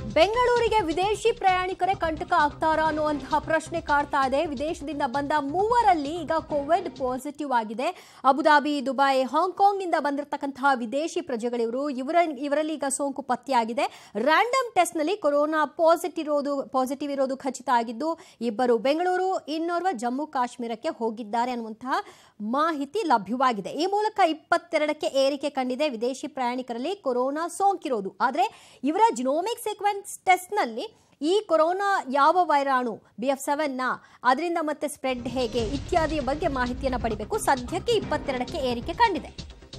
ಬೆಂಗಳೂರಿಗೆ ವಿದೇಶಿ ಪ್ರಯಾಣಿಕರೇ ಕಂಟಕ ಆಗ್ತಾರಾ ಅನ್ನುವಂತಹ ಪ್ರಶ್ನೆ ಕಾಡ್ತಾ ಇದೆ. ವಿದೇಶದಿಂದ ಬಂದ ಮೂವರಲ್ಲಿ ಈಗ ಕೋವಿಡ್ ಪಾಸಿಟಿವ್ ಆಗಿದೆ. ಅಬುದಾಬಿ, ದುಬೈ, ಹಾಂಗ್ಕಾಂಗ್ ನಿಂದ ಬಂದಿರತಕ್ಕಂತಹ ವಿದೇಶಿ ಪ್ರಜೆಗಳಿವರು ಇವರಲ್ಲಿ ಈಗ ಸೋಂಕು ಪತ್ತೆಯಾಗಿದೆ. ರ್ಯಾಂಡಮ್ ಟೆಸ್ಟ್ ನಲ್ಲಿ ಕೊರೋನಾ ಪಾಸಿಟಿವ್ ಇರೋದು ಖಚಿತ ಆಗಿದ್ದು, ಇಬ್ಬರು ಬೆಂಗಳೂರು, ಇನ್ನೋರ್ವ ಜಮ್ಮು ಕಾಶ್ಮೀರಕ್ಕೆ ಹೋಗಿದ್ದಾರೆ ಅನ್ನುವಂತಹ ಮಾಹಿತಿ ಲಭ್ಯವಾಗಿದೆ. ಈ ಮೂಲಕ 22ಕ್ಕೆ ಏರಿಕೆ ಕಂಡಿದೆ ವಿದೇಶಿ ಪ್ರಯಾಣಿಕರಲ್ಲಿ ಕೊರೋನಾ ಸೋಂಕಿರೋದು. ಆದರೆ ಇವರ ಜಿನೋಮಿಕ್ ಸೀಕ್ವೆನ್ಸ್ ಟೆಸ್ಟ್ ನಲ್ಲಿ ಈ ಕೊರೋನಾ ಯಾವ ವೈರಾಣು BF7 ಅದರಿಂದ ಮತ್ತೆ ಸ್ಪ್ರೆಡ್ ಹೇಗೆ ಇತ್ಯಾದಿಯ ಬಗ್ಗೆ ಮಾಹಿತಿಯನ್ನು ಪಡಿಬೇಕು. ಸದ್ಯಕ್ಕೆ 22ಕ್ಕೆ ಏರಿಕೆ ಕಂಡಿದೆ.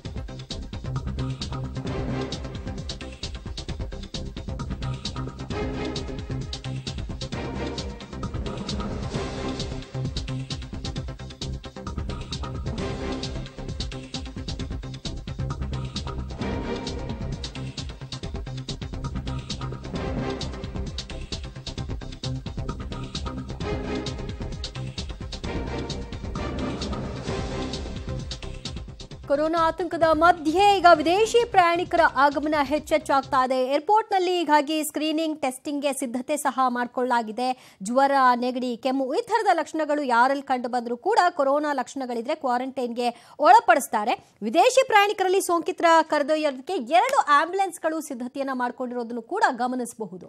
ಕೊರೋನಾ ಆತಂಕದ ಮಧ್ಯೆ ಈಗ ವಿದೇಶಿ ಪ್ರಯಾಣಿಕರ ಆಗಮನ ಹೆಚ್ಚೆಚ್ಚಾಗ್ತಾ ಇದೆ. ಏರ್ಪೋರ್ಟ್ನಲ್ಲಿ ಹೀಗಾಗಿ ಸ್ಕ್ರೀನಿಂಗ್, ಟೆಸ್ಟಿಂಗ್ಗೆ ಸಿದ್ಧತೆ ಸಹ ಮಾಡಿಕೊಳ್ಳಲಾಗಿದೆ. ಜ್ವರ, ನೆಗಡಿ, ಕೆಮ್ಮು ಈ ಥರದ ಲಕ್ಷಣಗಳು ಯಾರಲ್ಲಿ ಕಂಡು ಬಂದರೂ ಕೂಡ ಕೊರೋನಾ ಲಕ್ಷಣಗಳಿದ್ರೆ ಕ್ವಾರಂಟೈನ್ಗೆ ಒಳಪಡಿಸ್ತಾರೆ. ವಿದೇಶಿ ಪ್ರಯಾಣಿಕರಲ್ಲಿ ಸೋಂಕಿತರ ಕರೆದೊಯ್ಯೋದಕ್ಕೆ 2 ಆಂಬ್ಯುಲೆನ್ಸ್ಗಳು ಸಿದ್ಧತೆಯನ್ನು ಮಾಡಿಕೊಂಡಿರೋದನ್ನು ಕೂಡ ಗಮನಿಸಬಹುದು.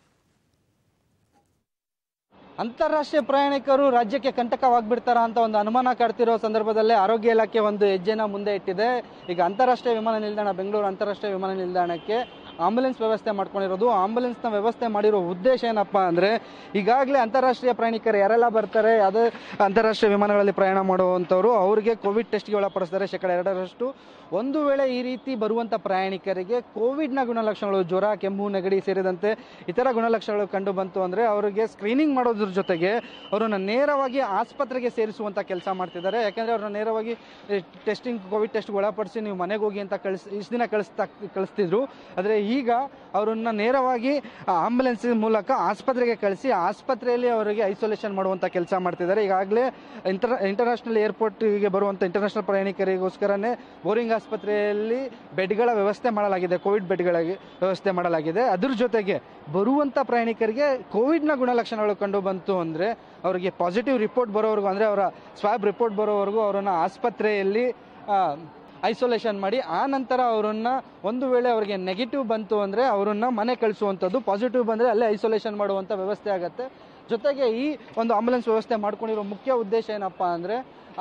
ಅಂತಾರಾಷ್ಟ್ರೀಯ ಪ್ರಯಾಣಿಕರು ರಾಜ್ಯಕ್ಕೆ ಕಂಟಕವಾಗ್ಬಿಡ್ತಾರ ಅಂತ ಒಂದು ಅನುಮಾನ ಕಾಡ್ತಿರೋ ಸಂದರ್ಭದಲ್ಲೇ ಆರೋಗ್ಯ ಇಲಾಖೆ ಒಂದು ಹೆಜ್ಜೆನ ಮುಂದೆ ಇಟ್ಟಿದೆ. ಈಗ ಅಂತಾರಾಷ್ಟ್ರೀಯ ವಿಮಾನ ನಿಲ್ದಾಣ, ಬೆಂಗಳೂರು ಅಂತಾರಾಷ್ಟ್ರೀಯ ವಿಮಾನ ನಿಲ್ದಾಣಕ್ಕೆ ಆಂಬುಲೆನ್ಸ್ ವ್ಯವಸ್ಥೆ ಮಾಡ್ಕೊಂಡಿರೋದು. ಆಂಬುಲೆನ್ಸ್ನ ವ್ಯವಸ್ಥೆ ಮಾಡಿರೋ ಉದ್ದೇಶ ಏನಪ್ಪ ಅಂದರೆ, ಈಗಾಗಲೇ ಅಂತಾರಾಷ್ಟ್ರೀಯ ಪ್ರಯಾಣಿಕರು ಯಾರೆಲ್ಲ ಬರ್ತಾರೆ, ಅದೇ ಅಂತಾರಾಷ್ಟ್ರೀಯ ವಿಮಾನಗಳಲ್ಲಿ ಪ್ರಯಾಣ ಮಾಡುವಂಥವ್ರು ಅವರಿಗೆ ಕೋವಿಡ್ ಟೆಸ್ಟ್ಗೆ ಒಳಪಡಿಸ್ತಾರೆ 2%. ಒಂದು ವೇಳೆ ಈ ರೀತಿ ಬರುವಂಥ ಪ್ರಯಾಣಿಕರಿಗೆ ಕೋವಿಡ್ನ ಗುಣಲಕ್ಷಣಗಳು, ಜ್ವರ, ಕೆಮ್ಮು, ನೆಗಡಿ ಸೇರಿದಂತೆ ಇತರ ಗುಣಲಕ್ಷಣಗಳು ಕಂಡು ಬಂತು ಅಂದರೆ ಅವರಿಗೆ ಸ್ಕ್ರೀನಿಂಗ್ ಮಾಡೋದ್ರ ಜೊತೆಗೆ ಅವರನ್ನು ನೇರವಾಗಿ ಆಸ್ಪತ್ರೆಗೆ ಸೇರಿಸುವಂಥ ಕೆಲಸ ಮಾಡ್ತಿದ್ದಾರೆ. ಯಾಕೆಂದರೆ ಅವ್ರನ್ನ ನೇರವಾಗಿ ಕೋವಿಡ್ ಟೆಸ್ಟ್ಗೆ ಒಳಪಡಿಸಿ ನೀವು ಮನೆಗೆ ಹೋಗಿ ಅಂತ ಇಷ್ಟು ದಿನ ಕಳಿಸ್ತಿದ್ರು. ಆದರೆ ಈಗ ಅವರನ್ನು ನೇರವಾಗಿ ಆಂಬುಲೆನ್ಸ್ ಮೂಲಕ ಆಸ್ಪತ್ರೆಗೆ ಕಳಿಸಿ ಆಸ್ಪತ್ರೆಯಲ್ಲಿ ಅವರಿಗೆ ಐಸೋಲೇಷನ್ ಮಾಡುವಂಥ ಕೆಲಸ ಮಾಡ್ತಿದ್ದಾರೆ. ಈಗಾಗಲೇ ಇಂಟರ್ನ್ಯಾಷನಲ್ ಏರ್ಪೋರ್ಟ್ಗೆ ಬರುವಂಥ ಇಂಟರ್ನ್ಯಾಷನಲ್ ಪ್ರಯಾಣಿಕರಿಗೋಸ್ಕರನೇ ಬೋರಿಂಗ್ ಆಸ್ಪತ್ರೆಯಲ್ಲಿ ಬೆಡ್ಗಳ ವ್ಯವಸ್ಥೆ ಮಾಡಲಾಗಿದೆ, ಕೋವಿಡ್ ಬೆಡ್ಗಳಿಗೆ ವ್ಯವಸ್ಥೆ ಮಾಡಲಾಗಿದೆ. ಅದ್ರ ಜೊತೆಗೆ ಬರುವಂಥ ಪ್ರಯಾಣಿಕರಿಗೆ ಕೋವಿಡ್ನ ಗುಣಲಕ್ಷಣಗಳು ಕಂಡು ಬಂತು ಅಂದರೆ ಅವರಿಗೆ ಪಾಸಿಟಿವ್ ರಿಪೋರ್ಟ್ ಬರೋವರೆಗೂ, ಅಂದರೆ ಅವರ ಸ್ವಾಬ್ ರಿಪೋರ್ಟ್ ಬರೋವರೆಗೂ ಅವರನ್ನು ಆಸ್ಪತ್ರೆಯಲ್ಲಿ ಐಸೋಲೇಷನ್ ಮಾಡಿ ಆ ನಂತರ ಅವರನ್ನು ಒಂದು ವೇಳೆ ಅವರಿಗೆ ನೆಗೆಟಿವ್ ಬಂತು ಅಂದರೆ ಅವರನ್ನು ಮನೆ ಕಳಿಸುವಂಥದ್ದು, ಪಾಸಿಟಿವ್ ಬಂದರೆ ಅಲ್ಲೇ ಐಸೋಲೇಷನ್ ಮಾಡುವಂಥ ವ್ಯವಸ್ಥೆ ಆಗುತ್ತೆ. ಜೊತೆಗೆ ಈ ಒಂದು ಆಂಬುಲೆನ್ಸ್ ವ್ಯವಸ್ಥೆ ಮಾಡ್ಕೊಂಡಿರೋ ಮುಖ್ಯ ಉದ್ದೇಶ ಏನಪ್ಪ ಅಂದರೆ,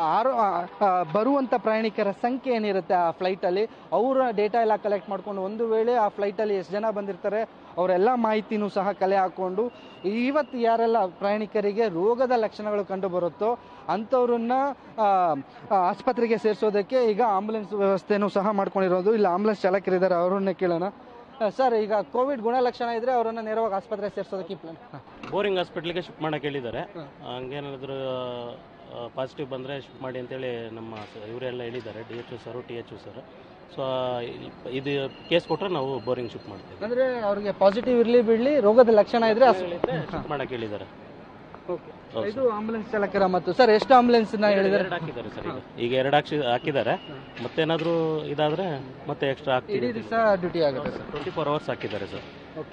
ಬರುವಂಥ ಪ್ರಯಾಣಿಕರ ಸಂಖ್ಯೆ ಏನಿರುತ್ತೆ ಆ ಫ್ಲೈಟಲ್ಲಿ ಅವರ ಡೇಟಾ ಎಲ್ಲ ಕಲೆಕ್ಟ್ ಮಾಡಿಕೊಂಡು ಒಂದು ವೇಳೆ ಆ ಫ್ಲೈಟಲ್ಲಿ ಎಷ್ಟು ಜನ ಬಂದಿರ್ತಾರೆ ಅವರೆಲ್ಲ ಮಾಹಿತಿನೂ ಸಹ ಕಲೆ ಹಾಕ್ಕೊಂಡು ಇವತ್ತು ಯಾರೆಲ್ಲ ಪ್ರಯಾಣಿಕರಿಗೆ ರೋಗದ ಲಕ್ಷಣಗಳು ಕಂಡು ಬರುತ್ತೋ ಅಂಥವ್ರನ್ನ ಆಸ್ಪತ್ರೆಗೆ ಸೇರಿಸೋದಕ್ಕೆ ಈಗ ಆಂಬುಲೆನ್ಸ್ ವ್ಯವಸ್ಥೆನೂ ಸಹ ಮಾಡ್ಕೊಂಡಿರೋದು. ಇಲ್ಲಿ ಆಂಬುಲೆನ್ಸ್ ಚಾಲಕರಿದ್ದಾರೆ, ಅವರನ್ನೇ ಕೇಳೋಣ. ಸರ್, ಈಗ ಕೋವಿಡ್ ಗುಣಲಕ್ಷಣ ಇದ್ರೆ ಅವರನ್ನು ನೇರವಾಗಿ ಆಸ್ಪತ್ರೆಗೆ ಸೇರಿಸೋದಕ್ಕೆ ಪ್ಲಾನ್? ಬೋರಿಂಗ್ ಹಾಸ್ಪಿಟ್ಲಿಗೆ ಶಿಫ್ಟ್ ಮಾಡಕ್ಕೆ ಹೇಳಿದ್ದಾರೆ. ಹಂಗೇನಾದರೂ ಪಾಸಿಟಿವ್ ಬಂದರೆ ಶಿಫ್ಟ್ ಮಾಡಿ ಅಂತೇಳಿ ನಮ್ಮ ಇವರೆಲ್ಲ ಹೇಳಿದ್ದಾರೆ, DHO sir, THO sir. So ಇದು ಕೇಸ್ ಕೊಟ್ಟರೆ ನಾವು ಬೋರಿಂಗ್ ಶಿಫ್ಟ್ ಮಾಡ್ತೀವಿ. ಅಂದರೆ ಅವ್ರಿಗೆ ಪಾಸಿಟಿವ್ ಇರಲಿ ಬಿಡಲಿ, ರೋಗದ ಲಕ್ಷಣ ಇದ್ರೆ ಶಿಫ್ಟ್ ಮಾಡಕ್ಕೆ ಹೇಳಿದ್ದಾರೆ. ಇದು ಆಂಬುಲೆನ್ಸ್ ಚಾಲಕರ ಮತ್ತು ಸರ್ ಎಷ್ಟು ಆಂಬುಲೆನ್ಸ್ನ ಹೇಳಿದ್ದಾರೆ? ಹಾಕಿದ್ದಾರೆ ಸರ್, ಈಗ 2 ಹಾಕಿದ್ದಾರೆ. ಮತ್ತೇನಾದರೂ ಇದಾದರೆ ಮತ್ತೆ ಎಕ್ಸ್ಟ್ರಾ ಹಾಕ್ತೀವಿ. ದಿವಸ ಡ್ಯೂಟಿ ಆಗುತ್ತೆ ಸರ್? 24 hours ಹಾಕಿದ್ದಾರೆ ಸರ್.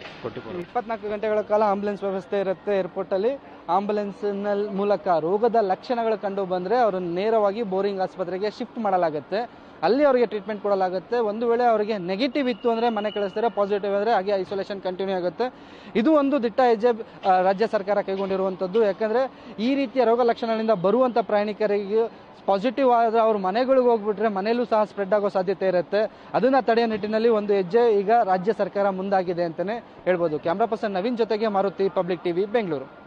24 ಗಂಟೆಗಳ ಕಾಲ ಆಂಬುಲೆನ್ಸ್ ವ್ಯವಸ್ಥೆ ಇರುತ್ತೆ ಏರ್ಪೋರ್ಟಲ್ಲಿ. ಆಂಬುಲೆನ್ಸ್ನ ಮೂಲಕ ರೋಗದ ಲಕ್ಷಣಗಳು ಕಂಡು ಬಂದರೆ ಅವರನ್ನು ನೇರವಾಗಿ ಬೋರಿಂಗ್ ಆಸ್ಪತ್ರೆಗೆ ಶಿಫ್ಟ್ ಮಾಡಲಾಗುತ್ತೆ. ಅಲ್ಲಿ ಅವರಿಗೆ ಟ್ರೀಟ್ಮೆಂಟ್ ಕೊಡಲಾಗುತ್ತೆ. ಒಂದು ವೇಳೆ ಅವರಿಗೆ ನೆಗೆಟಿವ್ ಇತ್ತು ಅಂದರೆ ಮನೆ ಕಳಿಸ್ತಾರೆ, ಪಾಸಿಟಿವ್ ಆದರೆ ಹಾಗೆ ಐಸೋಲೇಷನ್ ಕಂಟಿನ್ಯೂ ಆಗುತ್ತೆ. ಇದು ಒಂದು ದಿಟ್ಟ ಹೆಜ್ಜೆ ರಾಜ್ಯ ಸರ್ಕಾರ ಕೈಗೊಂಡಿರುವಂಥದ್ದು. ಯಾಕಂದರೆ ಈ ರೀತಿಯ ರೋಗ ಲಕ್ಷಣಗಳಿಂದ ಬರುವಂಥ ಪ್ರಯಾಣಿಕರಿಗೆ ಪಾಸಿಟಿವ್ ಆದರೆ ಅವ್ರ ಮನೆಗಳಿಗೆ ಹೋಗ್ಬಿಟ್ರೆ ಮನೆಯಲ್ಲೂ ಸಹ ಸ್ಪ್ರೆಡ್ ಆಗೋ ಸಾಧ್ಯತೆ ಇರುತ್ತೆ. ಅದನ್ನು ತಡೆಯೋ ನಿಟ್ಟಿನಲ್ಲಿ ಒಂದು ಹೆಜ್ಜೆ ಈಗ ರಾಜ್ಯ ಸರ್ಕಾರ ಮುಂದಾಗಿದೆ ಅಂತಲೇ ಹೇಳ್ಬೋದು. ಕ್ಯಾಮ್ರಾ ಪರ್ಸನ್ ನವೀನ್ ಜೊತೆಗೆ ಮಾರುತಿ, ಪಬ್ಲಿಕ್ TV, ಬೆಂಗಳೂರು.